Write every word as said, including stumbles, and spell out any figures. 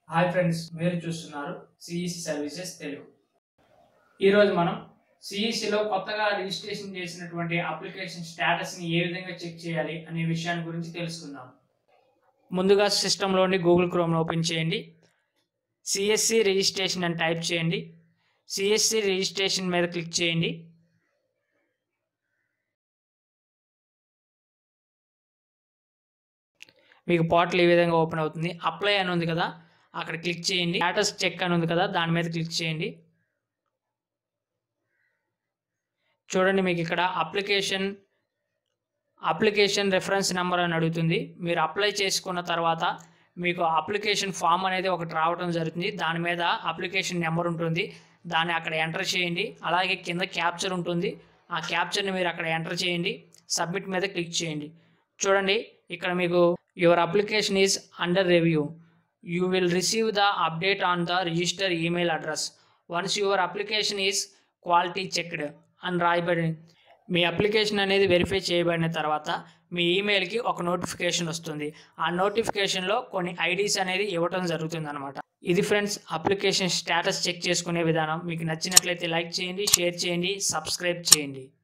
Hi friends, మీరు చూస్తున్నారు CEC services Telugu. ఈరోజు మనం సిఈసిలో కొత్తగా రిజిస్ట్రేషన్ చేసినటువంటి అప్లికేషన్ స్టేటస్ని ఏ విధంగా చెక్ చేయాలి అనే విషయాన్ని గురించి తెలుసుకుందాం. ముందుగా సిస్టంలోని గూగుల్ క్రోమ్ను ఓపెన్ చేయండి. సిఎస్సి రిజిస్ట్రేషన్ అని టైప్ చేయండి. సిఎస్సి రిజిస్ట్రేషన్ మీద క్లిక్ చేయండి. మీకు పోర్టల్ ఈ విధంగా ఓపెన్ అవుతుంది. అప్లై అని ఉంది కదా, అక్కడ క్లిక్ చేయండి. స్టేటస్ చెక్ అని ఉంది కదా, దాని మీద క్లిక్ చేయండి. చూడండి, మీకు ఇక్కడ అప్లికేషన్ అప్లికేషన్ రెఫరెన్స్ నెంబర్ అని అడుగుతుంది. మీరు అప్లై చేసుకున్న తర్వాత మీకు అప్లికేషన్ ఫామ్ అనేది ఒకటి రావడం జరుగుతుంది. దాని మీద అప్లికేషన్ నెంబర్ ఉంటుంది, దాన్ని అక్కడ ఎంటర్ చేయండి. అలాగే కింద క్యాప్చర్ ఉంటుంది, ఆ క్యాప్చర్ని మీరు అక్కడ ఎంటర్ చేయండి. సబ్మిట్ మీద క్లిక్ చేయండి. చూడండి, ఇక్కడ మీకు your application is under review, you will receive the update on the register email address once your application is quality checked అని రాయబడి. మీ అప్లికేషన్ అనేది వెరిఫై చేయబడిన తర్వాత మీ ఈమెయిల్కి ఒక నోటిఫికేషన్ వస్తుంది. ఆ నోటిఫికేషన్లో కొన్ని ఐడీస్ అనేది ఇవ్వడం జరుగుతుంది అనమాట. ఇది ఫ్రెండ్స్, అప్లికేషన్ స్టేటస్ చెక్ చేసుకునే విధానం. మీకు నచ్చినట్లయితే లైక్ చేయండి, షేర్ చేయండి, సబ్స్క్రైబ్ చేయండి.